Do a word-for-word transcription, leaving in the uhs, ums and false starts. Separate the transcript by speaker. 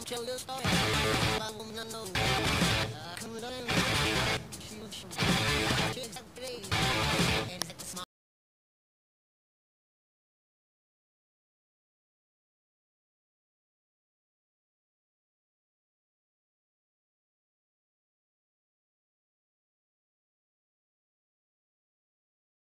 Speaker 1: tell a little story about a woman I know. Uh, coming down, she was some chicks every day. And